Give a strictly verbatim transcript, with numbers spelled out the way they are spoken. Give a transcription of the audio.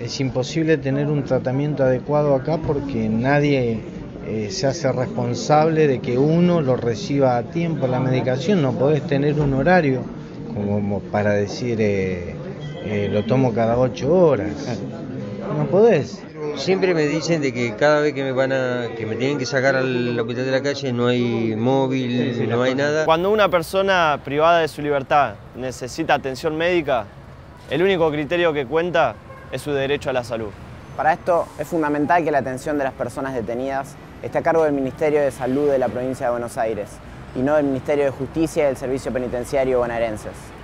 es imposible tener un tratamiento adecuado acá porque nadie eh, se hace responsable de que uno lo reciba a tiempo. La medicación no podés tener un horario como para decir eh, eh, lo tomo cada ocho horas, no podés. Siempre me dicen de que cada vez que me van a, que me tienen que sacar al hospital de la calle no hay móvil, sí, sí, no hay nada. Cuando una persona privada de su libertad necesita atención médica, el único criterio que cuenta es su derecho a la salud. Para esto es fundamental que la atención de las personas detenidas esté a cargo del Ministerio de Salud de la provincia de Buenos Aires y no del Ministerio de Justicia y del Servicio Penitenciario bonaerenses.